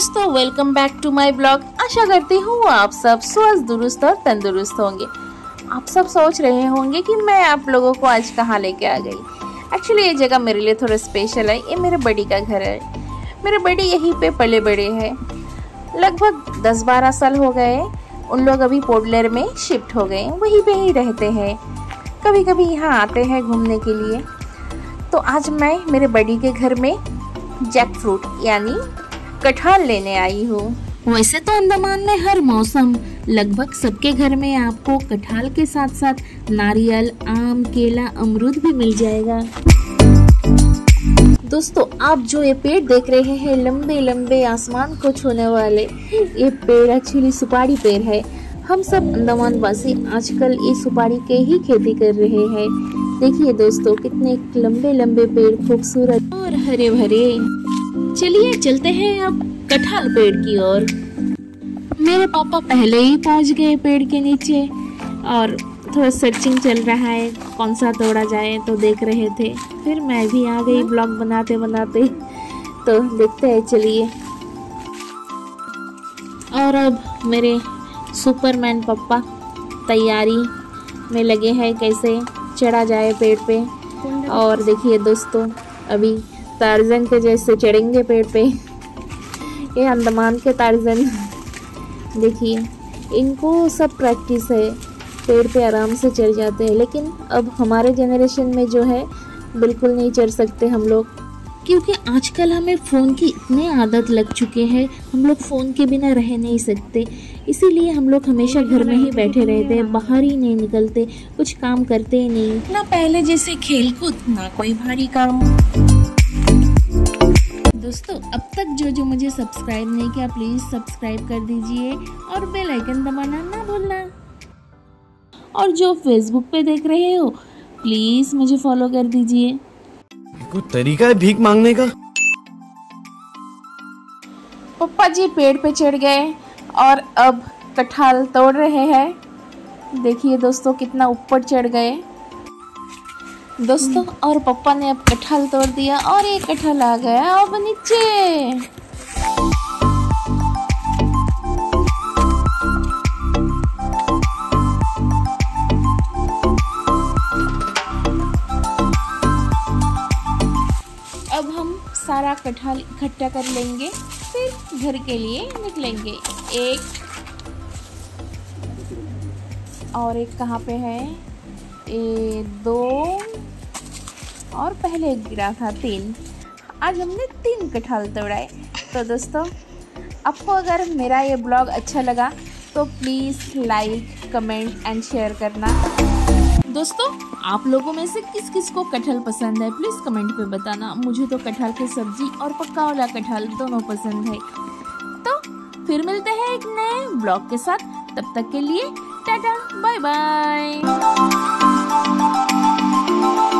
दोस्तों, welcome back to my blog. आशा करती हूँ आप सब स्वस्थ, दुरुस्त और तंदुरुस्त होंगे। आप सब सोच रहे होंगे कि मैं आप लोगों को आज कहाँ लेके आ गई। एक्चुअली ये जगह मेरे लिए थोड़ा स्पेशल है। ये मेरे बड़ी का घर है। मेरे बड़ी यहीं पे पले बड़े हैं। लगभग 10-12 साल हो गए। उन लोग अभी पोडलर में शिफ्ट हो गए, वहीं पे ही रहते हैं। कभी कभी यहाँ आते हैं घूमने के लिए। तो आज मैं मेरे बड़ी के घर में जैक फ्रूट यानी कटहल लेने आई हूँ। वैसे तो अंडमान में हर मौसम लगभग सबके घर में आपको कटहल के साथ साथ नारियल, आम, केला, अमरूद भी मिल जाएगा। दोस्तों, आप जो ये पेड़ देख रहे हैं, लंबे लंबे आसमान को छूने वाले, ये पेड़ एक्चुअली सुपारी पेड़ है। हम सब अंडमान वासी आजकल ये सुपारी के ही खेती कर रहे हैं। देखिए दोस्तों, कितने लंबे लंबे पेड़, खूबसूरत और हरे भरे। चलिए चलते हैं अब कटहल पेड़ की ओर। मेरे पापा पहले ही पहुंच गए पेड़ के नीचे और थोड़ा सर्चिंग चल रहा है, कौन सा तोड़ा जाए तो देख रहे थे। फिर मैं भी आ गई ब्लॉग बनाते बनाते। तो देखते हैं, चलिए। और अब मेरे सुपरमैन पापा तैयारी में लगे हैं कैसे चढ़ा जाए पेड़ पे। और देखिए दोस्तों, अभी टार्जन के जैसे चढ़ेंगे पेड़ पे। ये अंडमान के टार्जन। देखिए, इनको सब प्रैक्टिस है, पेड़ पे आराम से चढ़ जाते हैं। लेकिन अब हमारे जनरेशन में जो है, बिल्कुल नहीं चढ़ सकते हम लोग, क्योंकि आजकल हमें फ़ोन की इतनी आदत लग चुके हैं। हम लोग फ़ोन के बिना रह नहीं सकते। इसीलिए हम लोग हमेशा घर में ही बैठे रहते हैं, बाहर ही नहीं निकलते, कुछ काम करते ही नहीं। ना पहले जैसे खेल कूद, ना कोई भारी काम। दोस्तों, अब तक जो मुझे सब्सक्राइब नहीं किया, प्लीज़ सब्सक्राइब कर दीजिए और बेल आइकन दबाना ना भूलना। और जो फेसबुक पे देख रहे हो, प्लीज़ मुझे फॉलो कर दीजिए। कोई तरीका है भीख मांगने का? पप्पा जी पेड़ पे चढ़ गए और अब कटहल तोड़ रहे हैं। देखिए दोस्तों, कितना ऊपर चढ़ गए दोस्तों। और पापा ने अब कटहल तोड़ दिया और ये कटहल आ गया अब नीचे। अब हम सारा कटहल इकट्ठा कर लेंगे, फिर घर के लिए निकलेंगे। एक और एक कहाँ पे है? 2 और पहले गिरा था 3। आज हमने 3 कटहल तोड़ाए। तो दोस्तों, आपको अगर मेरा ये ब्लॉग अच्छा लगा तो please like, comment and share करना। दोस्तों, आप लोगों में से किस किस को कटहल पसंद है, प्लीज़ कमेंट पे बताना। मुझे तो कटहल की सब्जी और पक्का वाला कटहल दोनों पसंद है। तो फिर मिलते हैं एक नए ब्लॉग के साथ। तब तक के लिए टाटा, बाय बाय।